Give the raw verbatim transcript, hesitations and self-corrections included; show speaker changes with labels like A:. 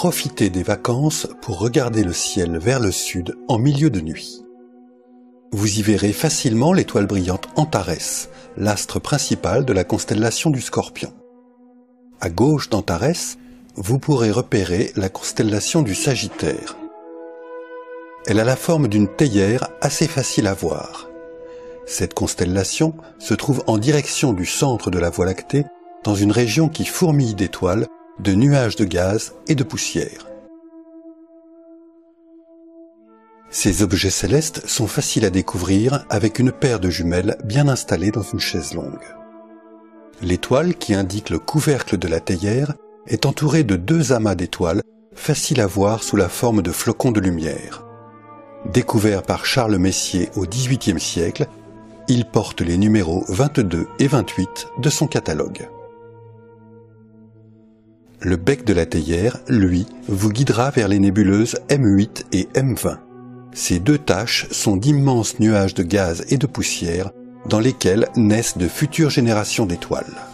A: Profitez des vacances pour regarder le ciel vers le sud en milieu de nuit. Vous y verrez facilement l'étoile brillante Antares, l'astre principal de la constellation du Scorpion. À gauche d'Antares, vous pourrez repérer la constellation du Sagittaire. Elle a la forme d'une théière assez facile à voir. Cette constellation se trouve en direction du centre de la Voie lactée, dans une région qui fourmille d'étoiles, de nuages de gaz et de poussière. Ces objets célestes sont faciles à découvrir avec une paire de jumelles bien installées dans une chaise longue. L'étoile qui indique le couvercle de la théière est entourée de deux amas d'étoiles faciles à voir sous la forme de flocons de lumière. Découvert par Charles Messier au dix-huitième siècle, il porte les numéros vingt-deux et vingt-huit de son catalogue. Le bec de la théière, lui, vous guidera vers les nébuleuses M huit et M vingt. Ces deux taches sont d'immenses nuages de gaz et de poussière dans lesquels naissent de futures générations d'étoiles.